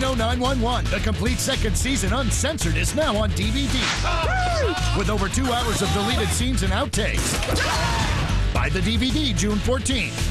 Reno 911, the complete second season uncensored, is now on DVD. With over 2 hours of deleted scenes and outtakes. Buy the DVD June 14th.